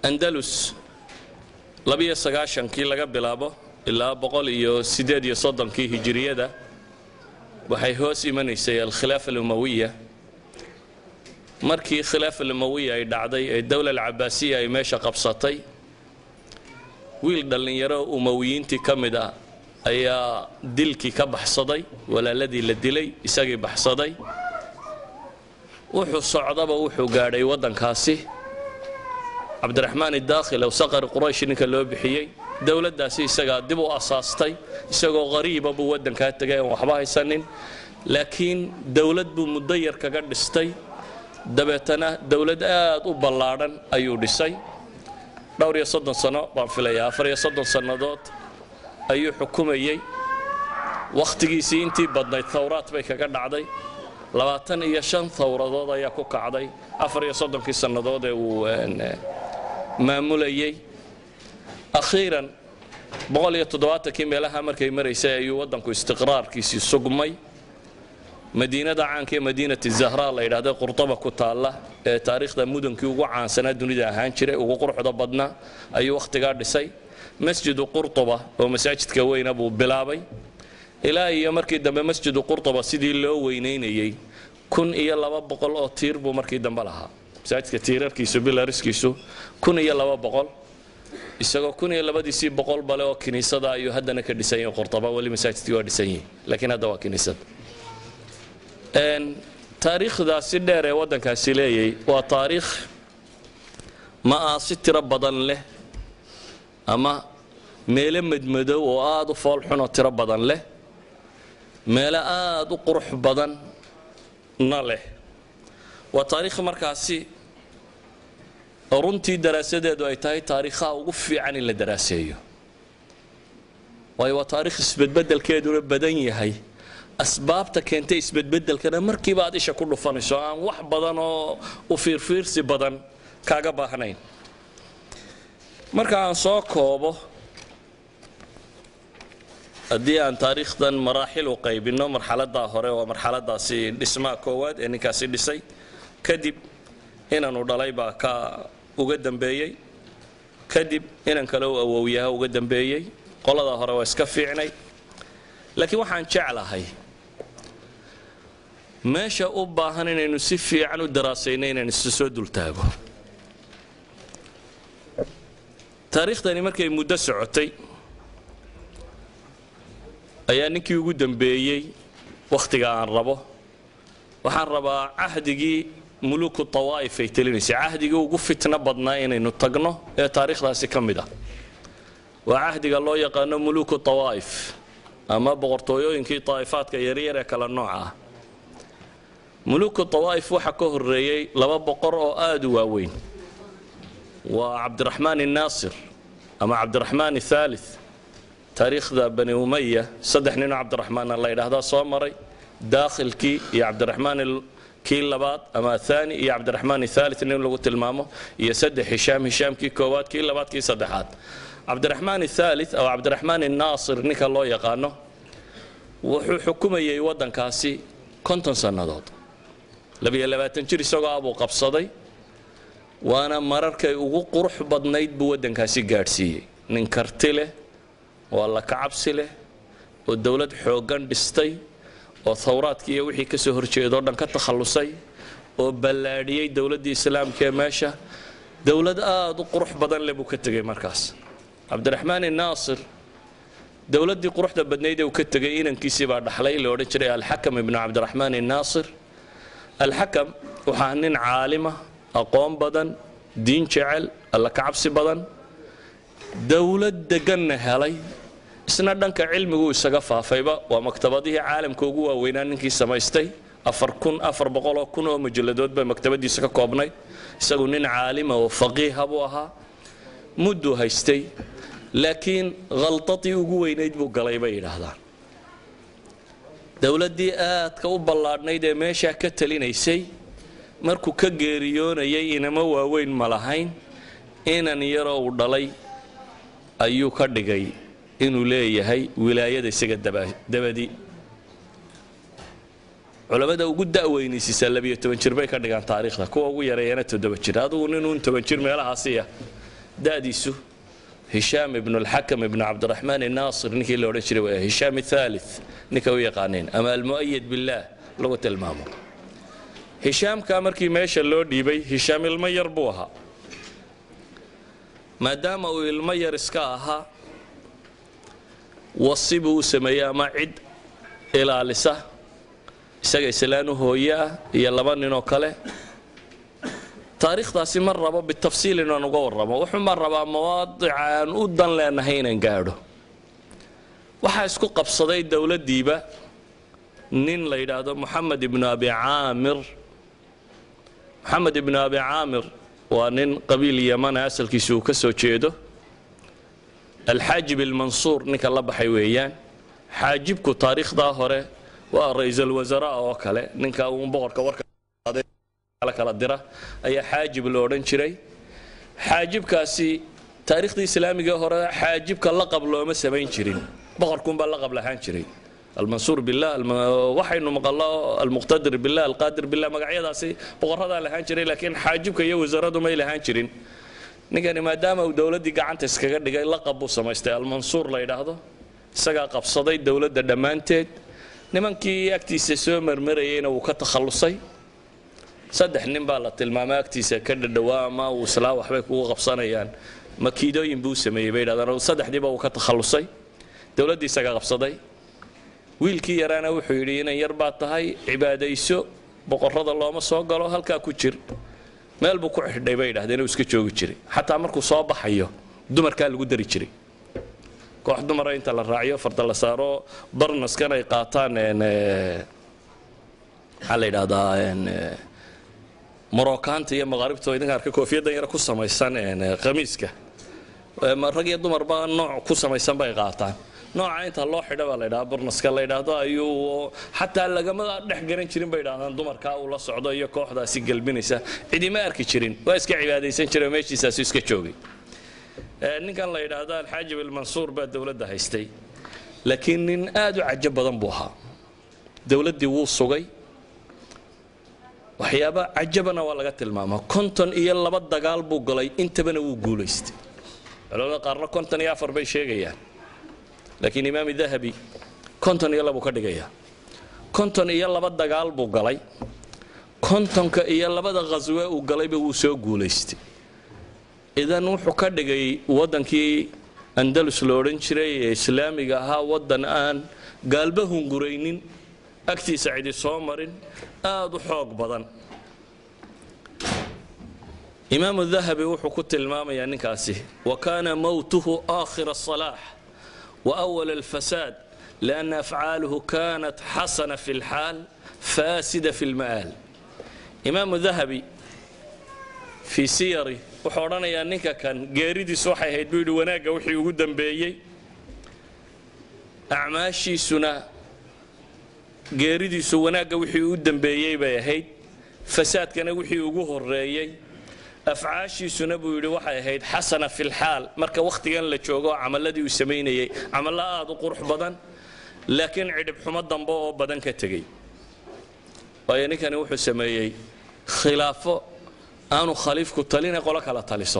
andalus labiyo sagaashankii laga bilaabo ilaa 138 hijriyada waxay hoos imanaysay al-khilaafa al-umawiya markii khilaafa al-umawiya ay dhacday ee dawla al-abbasiya ay meesha qabsatay wiil dhalinyaro umawiyiintii kamid ah ayaa dilkii ka baxsaday walaaladii la dilay isagii baxsaday wuxuu socdaba wuxuu gaadhay wadankaasi cabdiraxmaan ad-daakhil oo saqar quraysh ninka loo bixiyay dawladdaasi isaga dib u asaastay isagoo qariib ah buu wadanka tagay oo waxba haysanin laakiin dawlad buu muddo yar kaga dhistay dabeetana dawlad aad u ballaaran ayuu dhisay dhowr iyo 30 sano baan filayaa 34 sanadood ayuu xukumayay waqtigiisii intii badnayd thawraad bay kaga dhacday 25 thawradood ayaa ku kacday 34 sanadood ee uu maamulayay akhiiran 170 meelaha markay mareysay ayuu wadanku istiqraarkiisii sugmay madiinada caanka ee madiinada zahra la yiraahdo qurtuba ku taala ee taariikhda mudankii ugu caansanaa dunida ahaan jiray ugu quruxda badnaa ayuu waqtiga dhisay masjid qurtuba oo masaajidka weyn buu bilaabay ilaa iyo markii dambe masjid qurtuba sidii loo weyneynayay 1200 oo tiir buu markii dambe lahaa masaajidka tiirarkiisu bilariskiisu 1200 isagoo 1200 bale oo kiniisada ayuu haddana ka dhisay qurtuba wali masaajidkii waa dhisay laakiin hadda waa kiniisad taariikhdaasi dheer ee wadankaasi leeyay waa taariikh maasi tiro badan leh ama meelo madmadow oo aad u fool xun oo tiro badan leh meelo aad u qurux badan na leh waa taariikh markaasi runtii daraasadeedu ay tahay taariikhaha ugu fiican in la daraaseeyo waayo waa taariikh isbedbedelkeeduna badan yahay asbaabta keentay isbedbedelkana markiiba aad isha ku dhufanayso aan wax badan oo u fiirfiirsi badan kaaga baahnayn marka aan soo koobo haddii aan taariikhdan maraaxil u qaybino marxaladda hore waa marxaladaasi dhismaha koowaad ee ninkaasi dhisay kadib inaanu dhalay baa ka uga dambeeyay kadib inan kale u awowyaha uga dambeeyay qolada hore waa iska fiicnay laakiin waxaan jeclahay meesha u baahan inaynu si fiican u daraasayno inaan soo dultaago taariikhdani markay muddo socotay ayaa ninkii ugu dambeeyay waqtiga aan rabo waxaan rabaa ahdigii muluku tawaif ay talinaysay ahdigii ugu fitna badnaa inaynu tagno ee taariikhdaasi kamid ah waa ahdiga loo yaqaan muluku tawaif ama boqortooyooyinkii taifaadka yaryar ee kala nooca ah muluku tawaif waxa ka horeeyay laba boqor oo aad u waaweyn waa cabdiraxmaan an-naasir ama cabdiraxmaan الثالث taariikhda bani umayya saddex nin cabdiraxmaan la yiraahdo soo maray daakhilkii iyo cabdiraxmaan kii labaad ama thani iyo cabdiraxmaan الثالث nin lagu tilmaamo iyo saddex hishaamkii koowaad kii labaad kii saddexaad cabdiraxmaan الثالث أو cabdiraxmaan الناصر ninka loo yaqaano wuxuu xukumayay wadankaasi 50 sanadood 22 jir isagoo abuu qabsaday waana mararkay ugu qurux badnayd buu wadankaasi gaarsiiyay nin karti leh oo la kacabsi leh oo dawlad xoogan dhistay oo thawraadkii iyo wixii ka soo horjeedo dhan ka takhalusay oo ballaadhiyay dawladda islaamka ee meesha dawlad aad u qurux badan leh buu ka tagay markaas cabdiraxmaan الناصر dawladdii quruxda badnayd ee uu ka tagay inankiisii baa dhaxlay la oran jiray al-Hakam ibn Abdurrahman الناصر al-Hakam waxa nin caalima aqoon badan diin jecel alla ka cabsi badan dawlad degan helay isna dhanka cilmigu isaga faafayba waa maktabadihii caalamka ugu waaweynaa ninkii samaystay 400 oo majalladood ba maktabadiisa ka koobnay isagu nin caalima oo faqiih abu ahaa muddo haystay laakiin qaltadii ugu weynayd buu galay bay yiraahdaan dawladdii aadka u ballaadhnayd ee meesha ka talinaysay markuu ka geeriyoonayay inama waaweyn ma lahayn inan yaroo uu dhalay ayuu ka dhigay inuu leeyahay wilaayada isaga dabadi culimada ugu da'weynaysiisa 12 jir bay ka dhigaan taariikhda kuwa ugu yareeyana 7 jir adigu nin 10 jir meelahaasi ah داديسو هشام بن الحكم بن عبد الرحمن الناصر نكي لو رجري هشام الثالث نكوي قانين أما المؤيد بالله لغة المامو هشام كامركي ماشى لو ديبي هشام المير بوها ما دام المير اسكاها وصبوا سميا معد إلى لسه isaga islaanu hooya iyo laba nin oo kale taariikhdaasi mar rabo bitafsiil inaan uga warramo wuxuu mar rabaa mawaadicaan u dan leenahay inaan gaadho waxa isku qabsaday dawladdiiba nin la yiraahdo Muhammad ibn Abi Aamir waa nin qabiil Yaman asalkiisu ka soo jeedo الحاجب المنصور ninka la baxay weeyaan xaajibku taariikhda hore ورئيس الوزراء وكله نكا ومبورك ورك على كلا درة أي حاجب لورن شري حاجب كاسي تاريخ الإسلامي جهرة حاجب كاللقب لو ما سبعين شرين بقركم باللقب لهان شري المنصور بالله وحي إنه مقالله المقتدر بالله القادر بالله مقعيد أسي بقر هذا لهان شري لكن حاجب كي وزراء ما لهان شرين نكاني ما دام ودولة دي قاعد تسكجر دي لقب وسمايست المنصور لا يراهده سجى قبصدي الدولة دمانتد nimankii agtiisa soo marmarayeen uu ka takhalusay saddex nin baa la tilmaamay agtiisa ka dhawaa ma uu islaa waxbay ku qabsanayaan makiidooyin buu sameeyay bay yiraahdaan saddexdiiba uu ka takhalusay dawladii isaga qabsaday wiilkii yaraana wuxuu yiri inay yar baa tahay cibaadayso boqorrada looma soo galo halka ku jir meel buu ku xidhay bay yiraahdeen inuu iska joogi jiray xataa markuu soo baxayo dumarka lagu dari jiray koox dumar inta la raaciyo farda la saaro barnaskan ay qaataan hal yiraahdaa Moroccan iyo Maghribta idin arka koofiyada yar ku samaysan qamiiska ma rag iyo dumar baa nooc ku samaysan bay qaataan nooca inta loo xidho baa la yiraahdaa barnaska la yiraahdo ayuu xataa lagama dhex garan jirin bay yiraahdaan dumarka uu la socdo iyo kooxdaasi galbinaysa cidima arki jirin waa iska cibaadaysan jiray meeshiisaas iska joogay ninkan la yiraahdo الحاجب المنصور baa dawladda haystay laakiin nin aad u cajab badan buu ahaa dawladdii wuu sugay waxyaaba cajabana waa laga tilmaamaa konton iyo laba dagaal buu galay intabana wuu guuleystay culimada qaarna konton iyo afar bay sheegayaan laakiin imaam dahabi konton iyo laba ka dhigaya konton iyo laba dagaal buu galay kontonka iyo labada qaswe uu galayba wuu soo guuleystay idan wuxuu ka dhigay wadankii Andalus loo oran jiray islaamiga ahaa wadan aan galba hungureynin agtiisa cidi soo marin aad u xoog badan imaam الذهبي wuxuu ku tilmaamayaa ninkaasi wa kana mawtuhu aakhir as-salah wa awwal al-fasad لأن أفعاله كانت حسنة في الحال فاسدة في المآل إمام الذهبي في سيره وحورنا ninka kan geeridiisu waxay ahayd buu wanaaga wixii ugu dambeeyay acmaashiisuna geeridiisu wanaaga wixii ugu dambeeyay bay ahayd fasaadkana wixii ugu horeeyay afcaashiisuna buu yiri waxay ahayd xasana fil xaal marka waqtigan la joogo amaladii uu sameeyay amala aad u qurux badan laakiin cidib xumo dambe oo badan ka tagay waayo ninkani wuxuu sameeyay khilaafo aanu khaliifku talina qolo kala taliso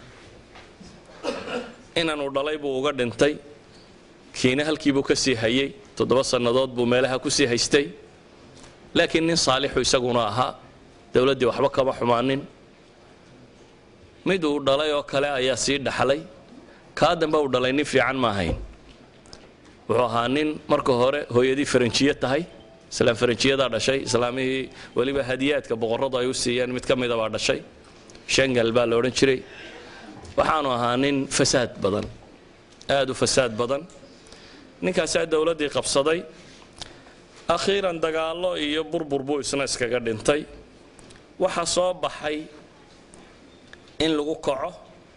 inaanu dhalay buu uga dhintay kiina halkii buu ka sii hayay 7 sanadood buu meelaha ku sii haystay laakiin nin saalixu isaguna ahaa dawladii waxba kama xumaanin mid uu dhalay oo kale ayaa sii dhaxlay ka dambe uu dhalay nin fiican ma ahayn wuxuu ahaa nin marka hore hooyadii Faranjiye tahay سلام فرنسية هذا شيء إسلامي ولي بهديات كبقرة يوسي يعني متكمل هذا شيء شنقل بالورنشري وحانوا هانين فساد بدن آدو فساد بدن نكاسات دولتي قبصدي أخيرا دقالو يبر بربو إسناس كقدنتي وحصاب بحي إن لقوقعه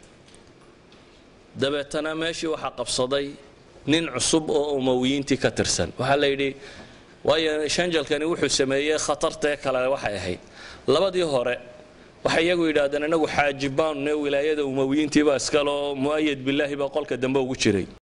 دبتنا ماشي وحقب صدي نين عصب أو أمويين تكترسن وحلا يدي waayo shanjalkani wuxuu sameeyay khatarta kale waxay ahayd labadii hore waxay iyagu yiraahdeen anagu xaajibaan wilaayada umawiyiintii ba iska loo muayyad billahi ba qolka dambe ugu jiray